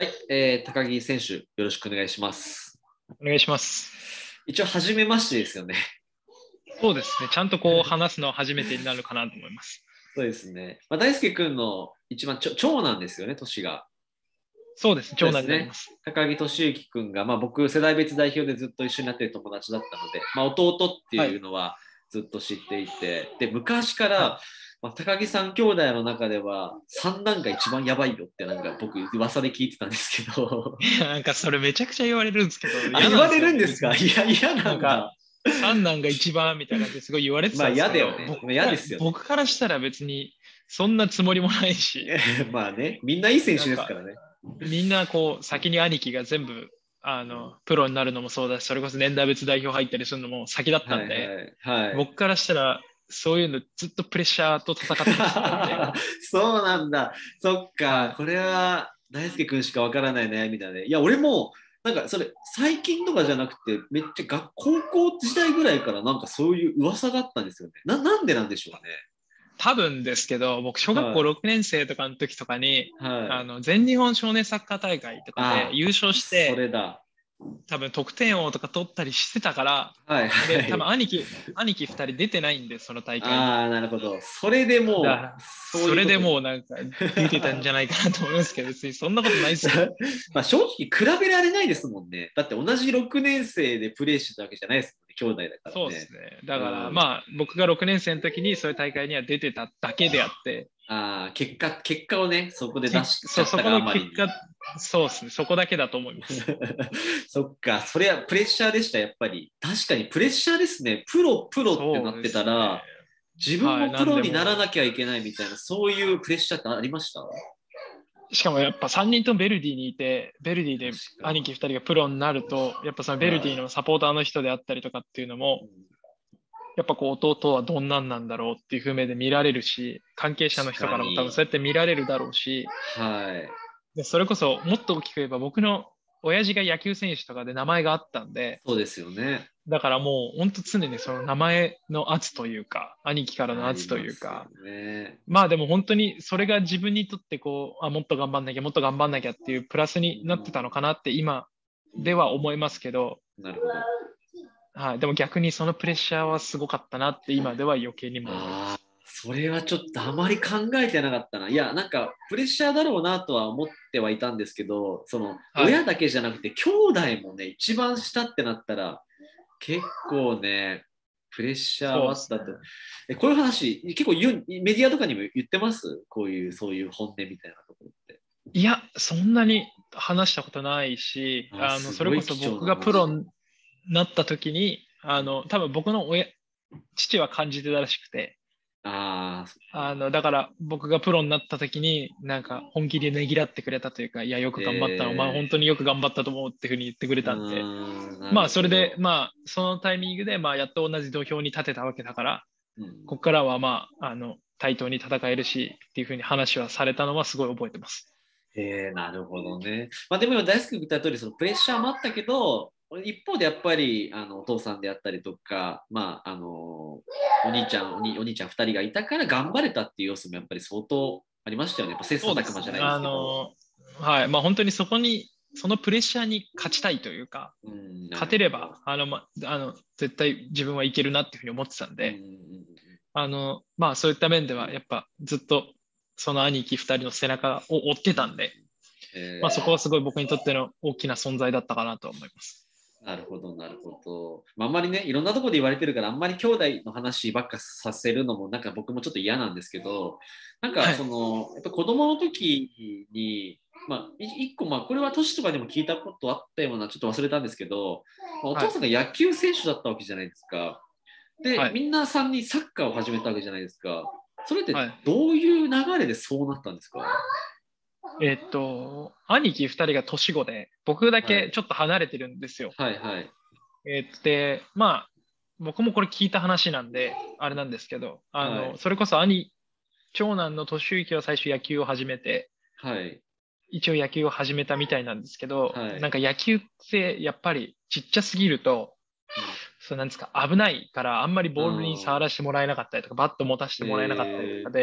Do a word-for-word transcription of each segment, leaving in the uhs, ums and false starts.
えー、高木選手、よろしくお願いします。 お願いします。 一応、初めましてですよね。 そうですね。ちゃんとこう話すのは初めてになるかなと思います。 そうですね。まあ、大輔君の一番ちょ長男ですよね、年が。 そうです。長そうですね。 男になります。 高木俊之君が、まあ、僕、世代別代表でずっと一緒になっている友達だったので、まあ、弟ってはい。 いうのはずっと知っていて、で、昔から、 はい。 まあ、高木さん兄弟の中では、三男が一番やばいよって、なんか僕、噂で聞いてたんですけど、 いや、なんかそれめちゃくちゃ言われるんですけど、 あ、言われ嫌なんですよね、 るんですか？ 別に。 いや、嫌ななんか、 んだ。 三男が一番みたいな感じですごい言われてまあ、 たんですけど、 嫌だよね。まあ、 僕から、 嫌ですよね。 僕からしたら別にそんなつもりもないし、 まあね、みんないい選なんか手ですからね。 みんなこう先に兄貴が全部あのプロになるのもそうだし、それこそ年代別代表入ったりするのも先だったはいんで、 はいはい。 僕からしたらそういうのずっとプレッシャーと戦ってきてたんで、 そうなんだ。そっか。 はい。 これは大輔君しかわからない悩みだね。いや、俺も、なんかそれ、最近とかじゃなくて、めっちゃ学高校時代ぐらいからなんかそういう噂があったんですよね。な、なんでなんでしょうね。 多分ですけど、僕、小学校はい。 ろくねん生とかの時とかに、 はい。 あの全日本少年サッカー大会とかでああ、 優勝しそて、 れだ。 多分得点王とか取ったりしてたから、 はいはで、多分い。 兄貴、兄貴ふたり出てないんで、その大会に。 ああ、なるほど。それでもう、 だから、それでそういうことに。 もうなんか出てたんじゃないかなと思いますけど、別にそんなことないですけど。 まあ正直比べられないですもんね。だって同じろくねん生でプレーしてたわけじゃないですもんね。兄弟だからね。 そうですね。だから、 うん。 まあ、僕がろくねん生の時にそういう大会には出てただけであって、 ああ、結果、結果をね、そこで出けそう、 しちゃったがあそこのまりに。 結果、そうですね。そこだけだと思います。 そっか、それはプレッシャーでした、やっぱり。確かにプレッシャーですね。プロ、プロってなってそうですね。 たら、自分はい。 もプなんロにならでもなきゃいけないみたいな、そういうプレッシャーってありました？ しかもやっぱさんにんともベルディにいて、ベルディで確かに。 兄貴ふたりがプロになると、やっぱそのベルディはのサポーターの人であったりとかっていうのも、 い。うん、 やっぱこう弟はどんなんなんだろうっていう風目で見られるし、関係者の確人からも多分かに。 そうやって見られるだろうし、 はい。 でそれこそもっと大きく言えば僕の親父が野球選手とかで名前があったんで、 そうですよね。 だからもう本当常にその名前の圧というか、兄貴からのあり圧とますよいうか、 ね。 まあでも本当にそれが自分にとってこう、あ、もっと頑張んなきゃ、もっと頑張んなきゃっていうプラスになってたのかなって今では思いますけど、 なるほど。 はい、でも逆にそのプレッシャーはすごかったなって今では余計にも思いまああ、 す。 それはちょっとあまり考えてなかったな。いや、なんかプレッシャーだろうなとは思ってはいたんですけど、そのはい。 親だけじゃなくて兄弟もね、一番下ってなったら結構ね、プレッシャーそうですね。 はあったと。え、こういう話、結構言うメディアとかにも言ってます？こういう、そういう本音みたいなところって。 いや、そんなに話したことないし、 あ、 あの、 すごいそれこそ貴重な僕がプロ話。 になった時に、あの、多分僕の親、父は感じてたらしくて、 ああ、そっか。 あの、だから僕がプロになった時に、なんか本気でねぎらってくれたというか、いや、よく頑張った、お前え本当によく頑張ったと思うっていうふうに言ってくれー、うたんで、 ーん、なまあ、 るそれで、 ほど。 まあ、そのタイミングで、まあ、やっと同じ土俵に立てたわけだから、 うん、 ここからは、まあ、あの、対等に戦えるし、っていうふうに話はされたのはすごい覚えてます。 えー、なるほどね。まあでも今大好き言った通り、そのプレッシャーもあったけど、一方でやっぱりあのお父さんであったりとか、まああのお兄ちゃんおに、お兄ちゃんふたりがいたから頑張れたっていう要素もやっぱり相当ありましたよね。やっぱ切磋琢磨じゃそうですね。あないですけど。 の、はい。まあ、本当にそこに、そのプレッシャーに勝ちたいというか、 うん、な勝るほど。 てれば、あの、ま、あの、絶対自分はいけるなっていうふうに思ってたんうん、うで、 ん、 あの、まあ、そういった面では、やっぱずっと、その兄貴ふたりの背中を追ってうん、うん。 たんで、まあ、そこえはすごい僕にとっての大きな存在だったかなと思います。 ー、なるほど、なるほど。まあ、あんまりね、いろんなところで言われてるから、あんまり兄弟の話ばっかさせるのも、なんか僕もちょっと嫌なんですけど、なんかはい。 その、やっぱ子供の時に、まあ、い一個、まあ、これは年とかでも聞いたことあったような、ちょっと忘れたんですけど、まあ、おはい。 父さんが野球選手だったわけじゃないですか。で、 はい。 みんなさんにサッカーを始めたわけじゃないですか。それってはい。 どういう流れでそうなったんですか？ えーっと、兄貴ふたりが年子で、僕だはい。 けちょっと離れてるんですよ。 はいはい。 えーで、まあ、僕もこれ聞いた話なんで、あれなんですけど、あの、 はい。 それこそ兄、長男の俊之は最初野球を始めて、 はい。 一応野球を始めたみたいなんですけど、 はい。 なんか野球ってやっぱりちっちゃすぎると、 うん。 そうなんですか、危ないからあんまりボールに触あらせてもらえなかったりとか、バット持たせてもらえなかったりとかー、えで、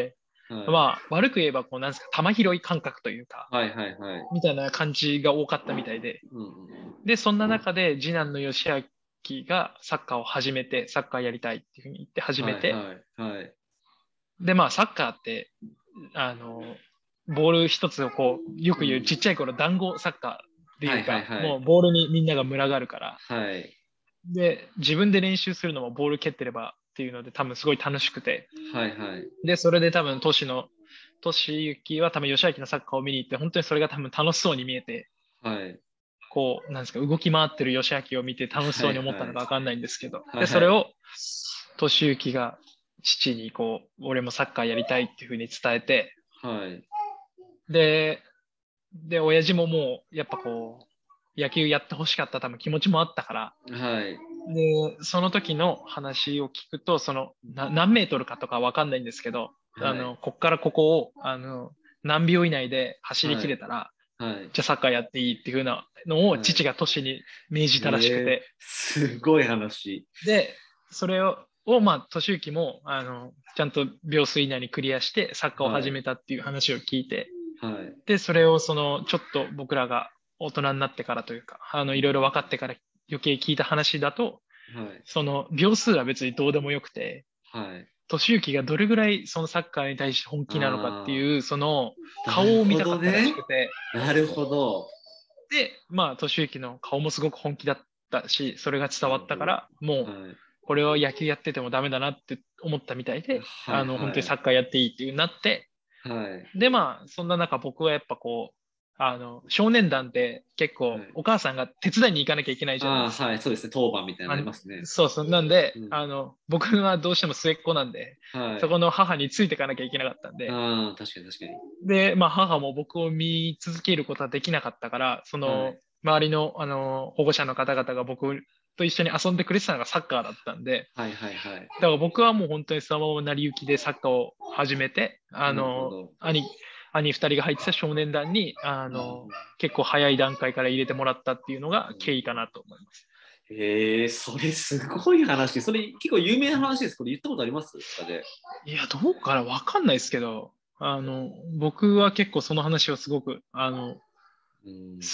はい、 まあ悪く言えばこうなんですか、球拾い感覚というか、 はいはいはい。 みたいな感じが多かったみたいで、 うんうんで、そんな中で次男の義明がサッカーを始めて、サッカーやりたいっていうふうに言って始めて、 はいはいはい。 で、まあサッカーって、あの、ボール一つをこう、よく言うちっちゃい頃団子サッカーってはいいうか、 はいはい。 もうボールにみんなが群がるから、 はい。 で、自分で練習するのもボール蹴ってればっていうので多分すごい楽しくて、 はいはい。 で、それで多分トシの、トシユキは多分吉明のサッカーを見に行って、本当にそれが多分楽しそうに見えて、 はい。 こう、なんですか、動き回ってる吉明を見て楽しはいそうに思ったはい。 のかわかんないんですけど、で、そはい。 れを、俊之が父にこう、俺もサッカーやりたいっていうふうに伝えて、 はい。 で、で、親父ももう、やっぱこう、野球やってほしかった多分気持ちもあったから、 はい。 で、その時の話を聞くと、その、な何メートルかとかわかんないんですけど、あの、 はい。 こっからここを、あの、何秒以内で走りはい。 切れたら、 はい。 じゃあサッカーやっていいっていう風なのをはい。 父が都市に命じたらしくええ、 て、 すごい話。 で、それを、をまあ、俊之も、あの、ちゃんと秒数以内にクリアしてサッカーをはい。 始めたっていう話を聞いて、 はい。 で、それをその、ちょっと僕らが大人になってからというか、あの、いろいろ分かってから余計聞いた話だと、 はい。 その、秒数は別にどうでもよくて、 はい。 俊之がどれぐらいそのサッカーに対して本気なのかってあいう、その、 あ、なる顔を見ほたかったらしどね。 くて、 なるほど。 で、まあ、俊之の顔もすごく本気だったし、それが伝なるほど。 わったから、もう、 はい。 これは野球やっててもダメだなって思ったみたいで、 はいあの、本当はい。 にサッカーやっていいっていうなって、 はい。 で、まあ、そんな中僕はやっぱこう、あの、少年団って結構はい。 お母さんが手伝いに行かなきゃいけないじゃないああ、 ですか。 はい。そうですね。当番みたいなのありあのますね。 そうそう。なんで、 うん。 あの、僕はどうしても末っ子なんで、 はい。 そこの母についていかなきゃいけなかったんで、 ああ、確かに確かに。 で、まあ、母も僕を見続けることはできなかったから、その、 はい。 周りの、あの、保護者の方々が僕と一緒に遊んでくれてたのがサッカーだったんで、 はいはいはい。 だから僕はもう本当にそのまま成り行きでサッカーを始めて、あの、 なるほど。 兄、兄二人が入ってた少年団に、あうんの、結構早い段階から入れてもらったっていうのが経緯かなと思います。 へえ、それすごい話。それ結構有名な話です。これ言ったことありますかね？ いや、どうかなわかんないですけど、あの、僕は結構その話をすごく、あの、 うん。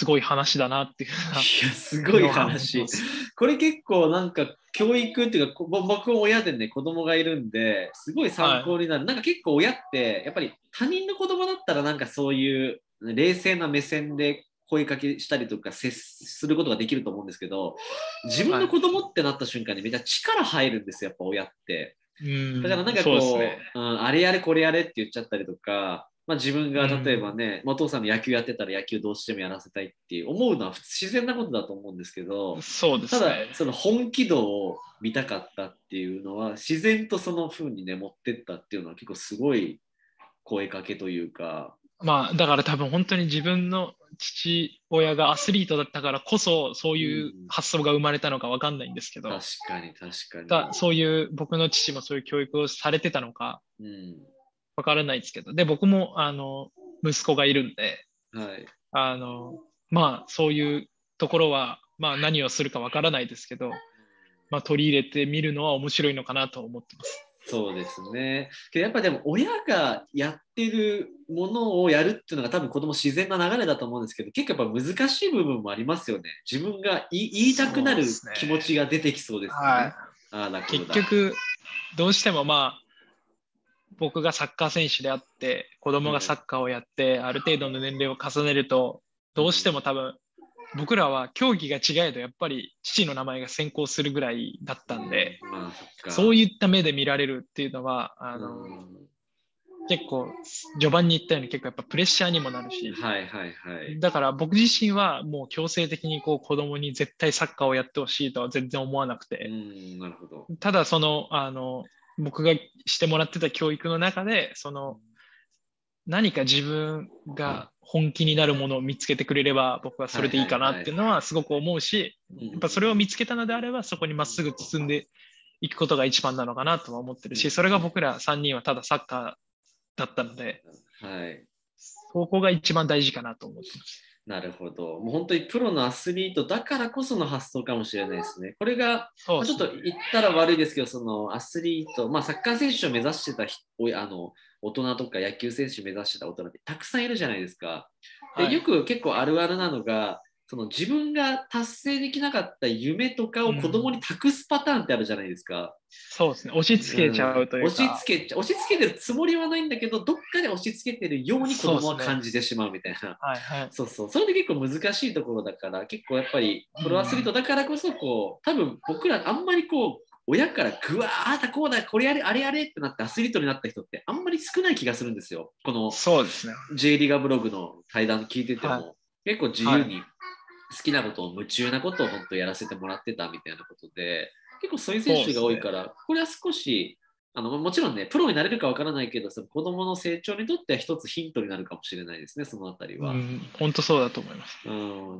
すごい話だなっていうふうないや、すごいのは思ってま話。 す。 これ結構なんか教育っていうか、こ僕も親でね、子供がいるんで、すごい参は考になる。なんか結構親って、やっぱり他人の子供だったらなんかそういう冷静な目線で声かけしたりとか接することができると思うんですけど、自い。 分のはい。 子供ってなった瞬間にめっちゃ力入るんですよ、やっぱ親って。 うん、 だからなんかそうですね。 こう、うん、あれやれこれやれって言っちゃったりとか、まあ、自分が例えうん、 ばね、まあお父さんの野球やってたら野球どうしてもやらせたいって思うのは普通自然なことだと思うんですけど、 そうでただすね。 その本気度を見たかったっていうのは自然とその風にね持ってったっていうのは結構すごい声かけというか、 まあ、だから多分本当に自分の父親がアスリートだったからこそ、そうういうん、 発想が生まれたのかわかんないんですけ確ど、 かに確かに、 だそういう僕の父もそういう教育をされてたのかうん、 わからないですけど、で、僕もあの息子がいるんで、 はい、 あの、まあ、そういうところは、まあ、何をするかわからないですけど、まあ、取り入れてみるのは面白いのかなと思ってます。 そうですね。けどやっぱでも親がやってるものをやるっていうのが多分子供自然な流れだと思うんですけど、結構やっぱ難しい部分もありますよね。自分が言い言いたくなるそうですね。 気持ちが出てきそうですよね。 はい。 ああだこうだ。 結局、どうしてもまあ、僕がサッカー選手であって、子供がサはい。 ッカーをやって、ある程度の年齢を重ねると、どうしてうん、 も多分、僕らは競技が違えど、やっぱり父の名前が先行するぐらいだったんで、 うん、まあそっそうか。 いった目で見られるっていうのは、あうの、 ん、 結構、序盤に言ったように結構やっぱプレッシャーにもなるし、 はいはいはい。 だから僕自身はもう強制的にこう子供に絶対サッカーをやってほしいとは全然思わなくうて、 ん、なるほど。 ただその、あの、僕がしてもらってた教育の中で、その、何か自分が本気になるものを見つけてくれれば僕はそはいれでいいかなはいはい。 っていうのはすごく思うし、 うん、 やっぱそれを見つけたのであればそこにまっすぐ進んでいくことが一番なのかなとは思ってるうん、 し、それが僕らさんにんはただサッカーだったので、 はい。 そこが一番大事かなと思ってます。 なるほど。もう本当にプロのアスリートだからこその発想かもしれないですね。これが、まあ、ちょっと言ったら悪いですけど、そのアスリート、まあ、サッカー選手を目指してた人あの大人とか野球選手を目指してた大人ってたくさんいるじゃないですか。で、 はい、 よく結構あるあるなのが、その自分が達成できなかった夢とかを子供に託すパターンってあるじゃないですか。 そうですね。押し付けちゃうとうん、 いうか。 押し付け、押し付けてるつもりはないんだけど、どっかで押し付けてるように子供は感じてしまうみたいな。 はいはい。 そうそう。それで結構難しいところだから、結構やっぱりプロアスリートだからこそ、こう、多分僕らあんまりこう、親からぐわーあだこうだ、これやれ、あれやれってなってアスリートになった人ってあんまり少ない気がするんですよ。このそうですね。 J リーガーブログの対談聞いててはい。 も、結構自由に好きなことを夢中なことを本当やらせてもらってたみたいなことで、結構そういう選手が多いから、これは少し、あのもちろんね、プロになれるかわからないけど、その子供の成長にとっては一つヒントになるかもしれないですね、そのあたりは。 うん、本当そうだと思います。 うん、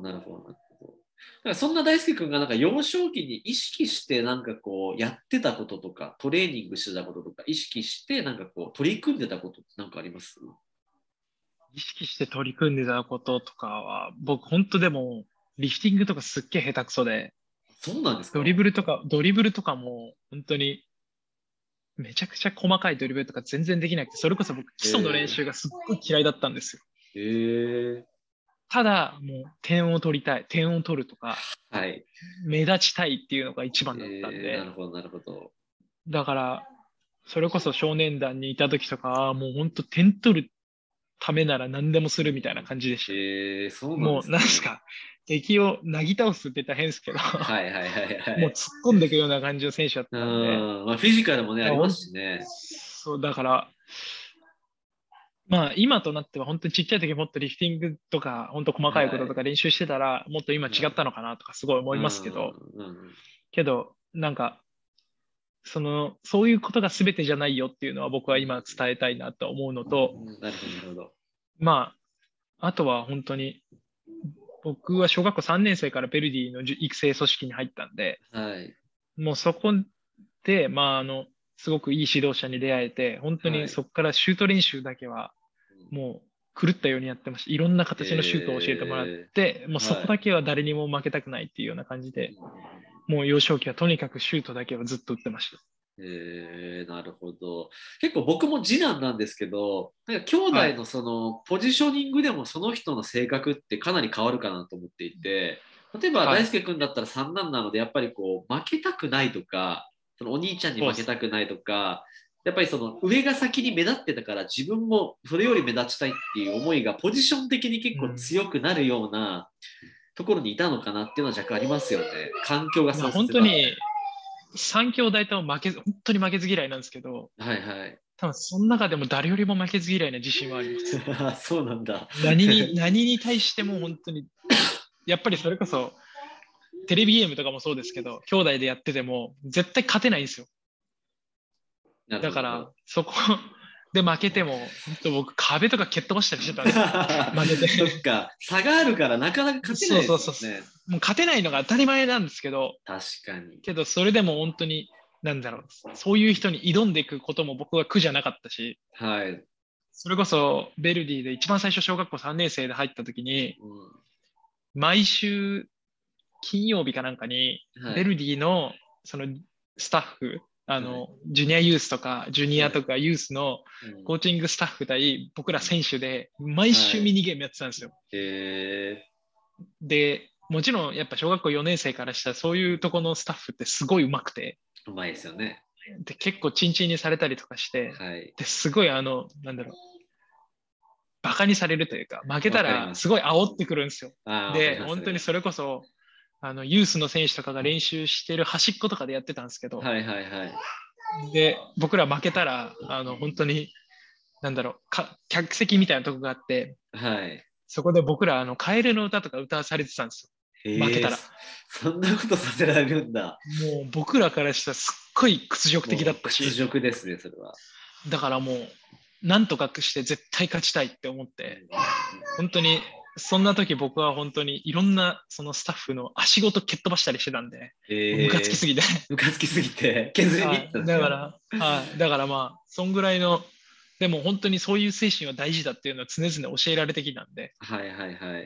なるほど、なるほど。だからそんな大輔君がなんか幼少期に意識してなんかこうやってたこととか、トレーニングしてたこととか、意識してなんかこう取り組んでたことって何かあります？ 意識して取り組んでたこととかは、僕本当でも、リフティングとかすっげえ下手くそで、 そうなんですか？ ドリブルとか、ドリブルとかも本当にめちゃくちゃ細かいドリブルとか全然できなくて、それこそ僕基礎の練習がすっごい嫌いだったんですよ。 へえー、 ただ、もう点を取りたい、点を取るとか、 はい。 目立ちたいっていうのが一番だったんえー、なで、 るほど、なるほど。 だから、それこそ少年団にいた時とかは、もう本当点取るためなら何でもするみたいな感じでしたね。 えー、そうなんもう、 ですね。 なんすか、敵をなぎ倒すって言ったら変ですけど、 はいはいはいはい。 もう突っ込んでいくような感じの選手だっうたんで、 ん、まあ、フィジカルもね、ありまだからほんすしね。 そう、だから、まあ今となっては本当にちっちゃい時もっとリフティングとか、本当細かいこととはい。 か練習してたら、もっと今違ったのかなとかすごい思ういますけど、 ん、うん。 けど、なんか、その、そういうことが全てじゃないよっていうのは僕は今伝えたいなと思うのと、 うん、なるほど、なるほど。 まあ、あとは本当に、僕は小学校さんねん生からベルディの育成組織に入ったんで、 はい。 もうそこで、まあ、あの、すごくいい指導者に出会えて、本当はい。 にそこからシュート練習だけは、もう狂ったようにやってました。いろんな形のシュートを教えてもらっえて、もうー、 そこはい。 だけは誰にも負けたくないっていうような感じで、 うん、 もう幼少期はとにかくシュートだけはずっと打ってました。 えー、なるほど。結構僕も次男なんですけど、なんか兄はい。 弟のそのポジショニングでもその人の性格ってかなり変わるかなと思っていて、例えばはい。 大輔君だったら三男なので、やっぱりこう負けたくないとか、そのお兄ちゃんに負けそうです。 たくないとか、やっぱりその上が先に目立ってたから自分もそれより目立ちたいっていう思いがポジション的に結構うん。 強くなるようなところにいたのかなっていうのは若干ありますよね。環境がいや、 そうさせたみたい本当に、三兄弟とも負けず、本当に負けず嫌いなんですけど、 な。はいはい。 多分その中でも誰よりも負けず嫌いな自信はあります。 そうなんだ。 何に、何に対しても本当に、やっぱりそれこそ、テレビゲームとかもそうですけど、兄弟でやってても、絶対勝てないんですよ。 なるほど、 だから、 なるほど。 そこで負けても、本当僕、壁とか蹴っ飛ばしたりしてたんですよ。負けて。 そっか、差があるからなかなか勝てないでそうそうそう。 すもんね。 もう勝てないのが当たり前なんですけど、 確かに。 けど、それでも本当に、なんだろう、そういう人に挑んでいくことも僕は苦じゃなかったし、 はい。 それこそ、ベルディで一番最初、小学校さんねん生で入った時に、 う毎週金曜日かなんかに、 ん、はい。 ベルディのそのスタッフ、あはい。 の、ジュニアユースとか、ジュニアはい。 とかユースのうん、 コーチングスタッフ対僕らうん、 選手で、毎はい。 週ミニゲームやってたんですよ。 えで、もちろんやっぱ小学校よねん生からしたらそういうとこのスタッフってすごい上手くて、 ー、うまいですよね。 で、結構チンチンにされたりとかして、 はい。 で、すごいあの、なんだろう、バカにされるというか、負けたわかりらます。 すごい煽ってくるんですよ。 ああ、わかりで、 ます、わかります。 本当にそれこそ、あの、ユースの選手とかが練習してる端っことかでやってたんですけど、 はいはいはい。 で、僕ら負けたら、あの、本当に、なんだろう、か客席みたいなとこがあって、 はい。 そこで僕ら、あの、カエルの歌とか歌わされてたんですよ。負けええ、 たら。 そそんなことさせられるんだ。 もう僕らからしたらすっごい屈辱的だもう屈ったし、 辱ですね、それは。 だからもう、なんとかして絶対勝ちたいって思っうん、うて、 ん、 本当に、そんな時僕は本当にいろんなそのスタッフの足ごと蹴っ飛ばしたりしてたんで、もうムカつきええすぎて。 ー、ムカつきすぎて削りに行っはい。 たんですか？ だから、はい。だからまあ、そんぐらいの、でも本当にそういう精神は大事だっていうのは常々教えられてきたんで、 はいはいはい。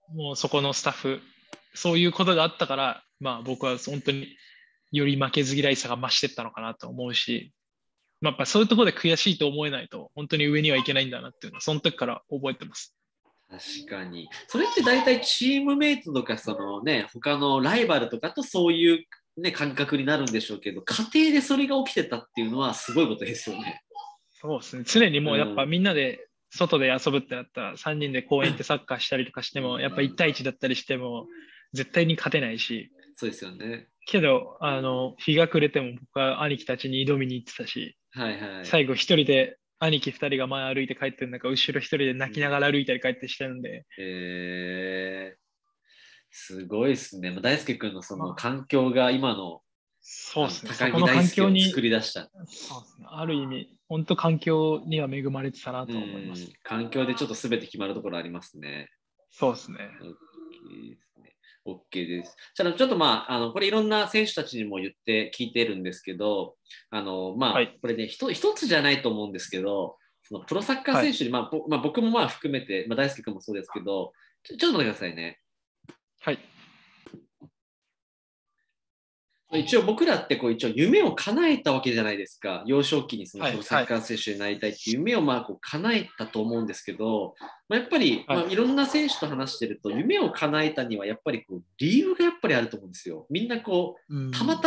もうそこのスタッフ、そういうことがあったから、まあ僕は本当により負けず嫌いさが増してったのかなと思うし、まあ、やっぱそういうところで悔しいと思えないと、本当に上にはいけないんだなっていうのは、その時から覚えてます。 確かに。それって大体チームメイトとか、そのね、他のライバルとかとそういう、ね、感覚になるんでしょうけど、家庭でそれが起きてたっていうのはすごいことですよね。 そうですね。常にもうやっぱうん。 みんなで外で遊ぶってなったら、さんにんで公園行ってサッカーしたりとかしても、やっぱいち対いちだったりしても、絶対に勝てないし、 そうですよね。 けど、あの、日が暮れても僕は兄貴たちに挑みに行ってたし、 はいはい。 最後一人で兄貴二人が前歩いて帰ってる中、後ろ一人でうん、 泣きながら歩いたり帰ってしてるんで、 えー、すごいですね。大輔君のそまあ、 の環境が今の、あのそうですね。そ高木この環大輔を作境に、 り出した。 そうですね。ある意味、本当環境には恵まれてたなうと思いまん、 す。 環境でちょっと全て決まるところありますね。 そうですね。 OK ですね。OK です。じゃあ、ちょっとまあ、あの、これいろんな選手たちにも言って聞いてるんですけど、あの、まあ、 はい。 これね、一一つじゃないと思うんですけど、そのプロサッカーはい。 選手に、まあ、ぼまあ、僕もまあ含めて、まあ、大輔君もそうですけど、ちょ、ちょっと待ってくださいね。 はい。 一応僕らってこう一応夢を叶えたわけじゃないですか。幼少期にそのはい。 プロサッはい。 カー選手になりたいっていう夢をまあこう叶えたと思うんですけど、まあ、やっぱりはい。 まあいろんな選手と話してると夢を叶えたにはやっぱりこう理由がやっぱりあると思うんですよ。みんなこううん。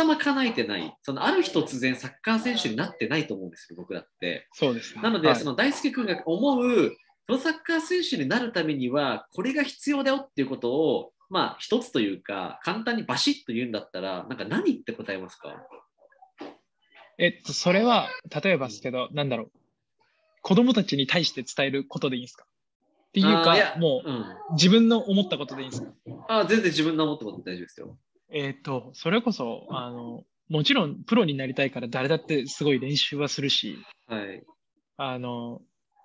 たまたま叶えてない、そのある日突然サッカー選手になってないと思うんですよ、僕らって。 そうですね。 なので、 はい。 その大輔君が思うプロサッカー選手になるためにはこれが必要だよっていうことをまあ一つというか簡単にバシッと言うんだったらなんか何って答えますか？ えっと、それは、例えうん、 ばですけど、なんだろう。子供たちに対して伝えることでいいんですかっていうああ、いか、 や、 もうん。 う自分の思ったことでいいんですか？ ああ、全然自分の思ったこと大丈夫ですよ。 えっと、それこそ、あの、もちろんプロになりたいから誰だってすごい練習はするし、 はい。 あの、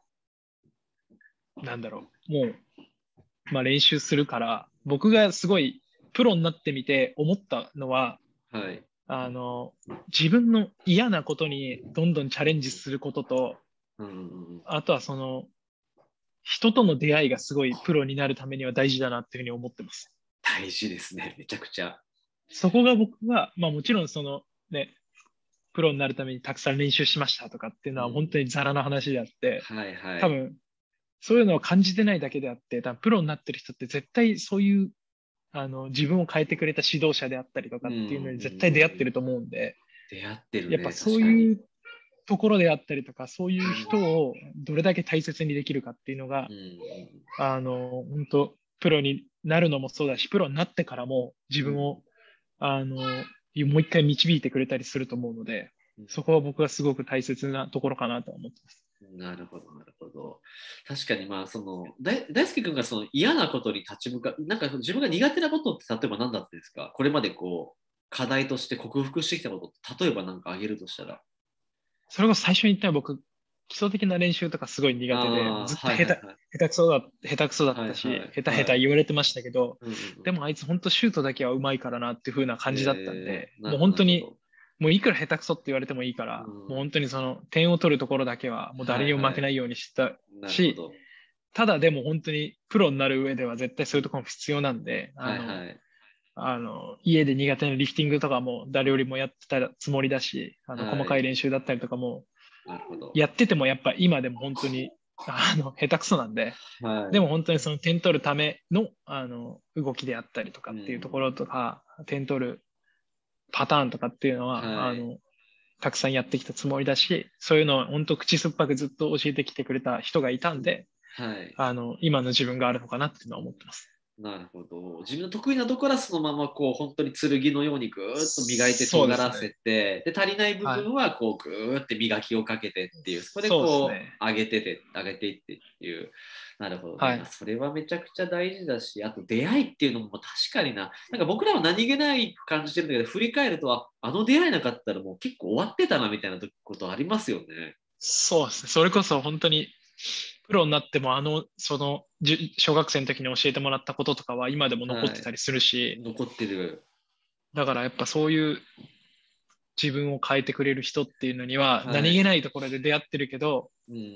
なんだろう。もう、まあ練習するから、僕がすごいプロになってみて思ったのは、 はい。 あの、自分の嫌なことにどんどんチャレンジすることと、 うんうんうん。 あとはその、人との出会いがすごいプロになるためには大事だなっていうふうに思ってます。 大事ですね。めちゃくちゃ。 そこが僕は、まあもちろんそのね、プロになるためにたくさん練習しましたとかっていうのは本うん。 当にザラな話であって、 はいはい。 多分そういうのを感じてないだけであって、多分プロになってる人って絶対そういうあの自分を変えてくれた指導者であったりとうんうんかっていうのに絶対出会ってるうん。 と思うんで、 出会ってるね。 やっぱそ確かに。 ういうところであったりとか、そういう人うん。 をどれだけ大切にできるかっていうのが、 うんうんあの、本当プロになるのもそうだし、プロになってからも自うん。 分を、あの、もう一回導いてくれたりすると思うので、そこは僕はすごく大切なところかなと思ってます。 なるほど、なるほど。確かに、まあ、その、大大輔君がその嫌なことに立ち向かう、なんか自分が苦手なことって例えば何だったんですか？これまでこう、課題として克服してきたことって、例えば何か挙げるとしたら。 それこそ最初に言ったら僕、基礎的な練習とかすごい苦手で、もうああ、 ずっと下手、 はいはいはい。 下手くそだ、下手くそだっはいたし、 はい下手下はい。 手言われてましたけど、 うんうんうん。 でもあいつ本当シュートだけはうまいからなっていう風な感じだったんで、もうえー、なるほど、 本当に、 なるほど。 もういくら下手くそって言われてもいいかうら、もうん、 本当にその点を取るところだけはもう誰にも負けはいはい。 ないようにしてたし、 なるほど。 ただでも本当にプロになる上では絶対そういうところも必要なんで、あの、 はいはい。 あの、家で苦手なリフティングとかも誰よりもやってたつもりだし、あの、細かいはい。 練習だったりとかも、 なるほど。 やっててもやっぱ今でも本当に、あの、下手くそなんで、 はい。 でも本当にその点取るための、あの、動きであったりとかうっていうところん。 とか、点取るパターンとかっていうのは、 はい。 あの、たくさんやってきたつもりだし、そういうのを本当口酸っぱくずっと教えてきてくれた人がいたんで、 はい。 あの、今の自分があるのかなっていうのは思ってます。 なるほど。自分の得意なところはそのままこう本当に剣のようにぐーっと磨いてそうですね。 尖らせて、で足りない部はい。 分はこうぐーって磨きをかけてっていう、そこでそうですこね。 う上げてて、上げていってっていう。なるほどね。 はい。 それはめちゃくちゃ大事だし、あと出会いっていうのも確かにな、なんか僕らは何気ない感じてるんだけど、振り返ると、あ、あの出会いなかったらもう結構終わってたなみたいなことありますよね。 そうですね。それこそ本当に、プロになっても、あの、その、じ小学生の時に教えてもらったこととかは今でも残っはい。 てたりするし、 残ってる。 だからやっぱそういう自分を変えてくれる人っていうのには、何気はい。 ないところで出会ってるけど、 うん。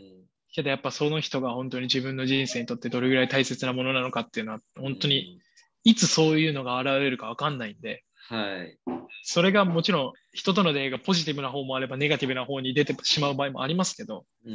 けどやっぱその人が本当に自分の人生にとってどれぐらい大切なものなのかっていうのは、本当にいつそういうのが現れるか分かんないんで、 はい。 それがもちろん人との出会いがポジティブな方もあればネガティブな方に出てしまう場合もありますけど、 うん。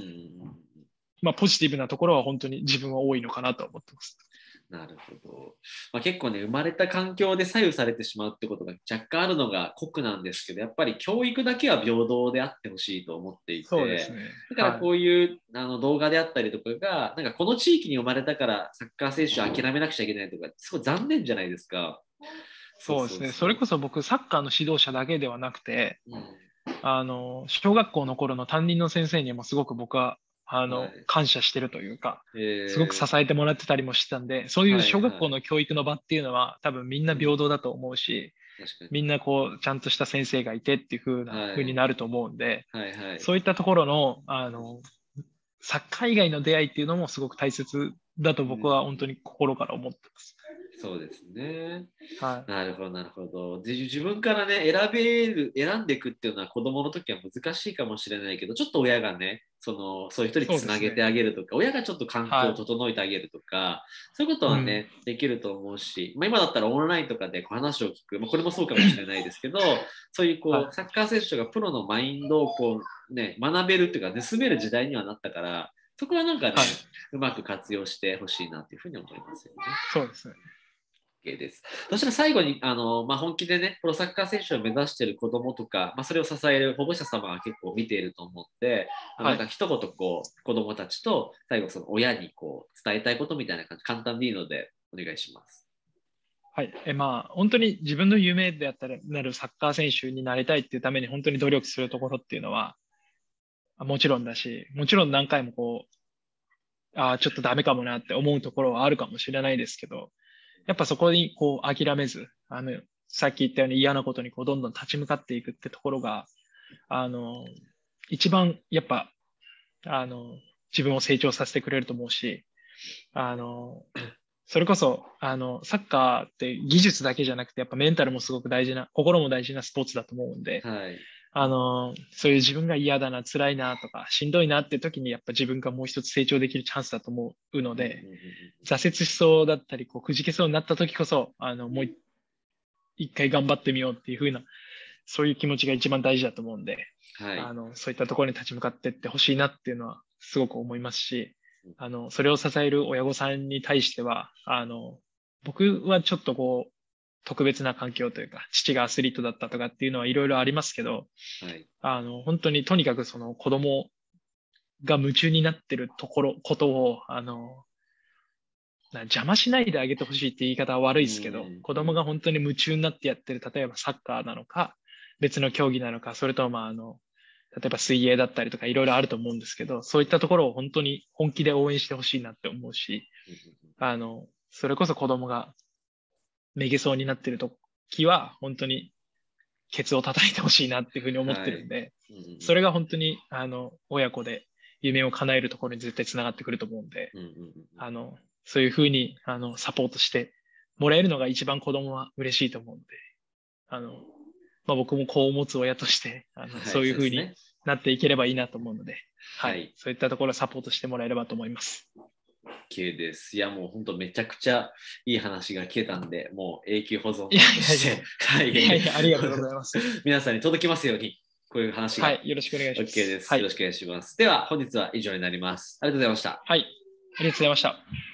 まあポジティブなところは本当に自分は多いのかなと思ってます。 なるほど。まあ、結構ね、生まれた環境で左右されてしまうってことが若干あるのが酷なんですけど、やっぱり教育だけは平等であってほしいと思っていて、 そうですね。 だからこういう、はい、あの動画であったりとかが、なんかこの地域に生まれたからサッカー選手を諦めなくちゃいけないとか、すごい残念じゃないですか。 そうですね。それこそ僕、サッカーの指導者だけではなくて、うん、あの、小学校の頃の担任の先生にもすごく僕は、あの、はい、感謝してるというか、すごく支えてもらってたりもしてたんで、そういう小学校の教育の場っていうのは、はいはい、多分みんな平等だと思うし、うん、みんなこう、ちゃんとした先生がいてっていう風な、はい、風になると思うんで、はいはい、そういったところの、あの、サッカー以外の出会いっていうのもすごく大切だと僕は本当に心から思ってます。 うん、そうですね。 はい、 なるほど、なるほど。自分からね、選べる、選んでいくっていうのは子供の時は難しいかもしれないけど、ちょっと親がね、そのそういう人につなげてあげるとか、ね、親がちょっと環境を整えてあげるとか、はい、そういうことはね、うん、できると思うし、まあ、今だったらオンラインとかでこう話を聞く、まあ、これもそうかもしれないですけど、そういうこう、はい、サッカー選手がプロのマインドをこう、ね、学べるっていうか、盗める時代にはなったから、そこはなんかね、はい、うまく活用してほしいなっていうふうに思いますよね。 そうですね。 です。そしたら最後にあの、まあ、本気でね、プロサッカー選手を目指している子どもとか、まあ、それを支える保護者様が結構見ていると思って、はい、なんか一言こう子どもたちと最後その親にこう伝えたいことみたいな感じ、簡単でいいのでお願いします。 はい、えまあ、本当に自分の夢であったらなるサッカー選手になりたいっていうために本当に努力するところっていうのはもちろんだし、もちろん何回もこう、ああ、ちょっとダメかもなって思うところはあるかもしれないですけど、やっぱそこにこう諦めず、あの、さっき言ったように嫌なことにこうどんどん立ち向かっていくってところが、あの、一番やっぱ、あの、自分を成長させてくれると思うし、あの、それこそ、あの、サッカーって技術だけじゃなくて、やっぱメンタルもすごく大事な、心も大事なスポーツだと思うんで、はい、あの、そういう自分が嫌だな、辛いなとか、しんどいなって時に、やっぱ自分がもう一つ成長できるチャンスだと思うので、挫折しそうだったり、こう、くじけそうになった時こそ、あの、もう一回頑張ってみようっていう風な、そういう気持ちが一番大事だと思うんで、はい、あの、そういったところに立ち向かっていってほしいなっていうのは、すごく思いますし、あの、それを支える親御さんに対しては、あの、僕はちょっとこう、特別な環境というか、父がアスリートだったとかっていうのはいろいろありますけど、はい、あの、本当にとにかくその子供が夢中になってるところ、ことを、あの、邪魔しないであげてほしいって言い方は悪いですけど、子供が本当に夢中になってやってる、例えばサッカーなのか、別の競技なのか、それともまあ、あの、例えば水泳だったりとかいろいろあると思うんですけど、そういったところを本当に本気で応援してほしいなって思うし、あの、それこそ子供がめげそうになってる時は、本当にケツを叩いてほしいなっていうふうに思ってるんで、はいうんうん、それが本当に、あの、親子で夢を叶えるところに絶対つながってくると思うんで、うんうんうん、あの、そういうふうに、あの、サポートしてもらえるのが一番子供は嬉しいと思うんで、あの、まあ、僕も子を持つ親として、あの、はい、そういうふうになっていければいいなと思うので、はい、はい、そういったところをサポートしてもらえればと思います。 OK です。いや、もう本当めちゃくちゃいい話が聞けたんで、もう永久保存として、はい、 いやいや、ありがとうございます。 皆さんに届きますように、こういう話が。 はい、よろしくお願いします。 OK です。よろしくお願いします。はい、では、本日は以上になります。ありがとうございました。 はい、ありがとうございました。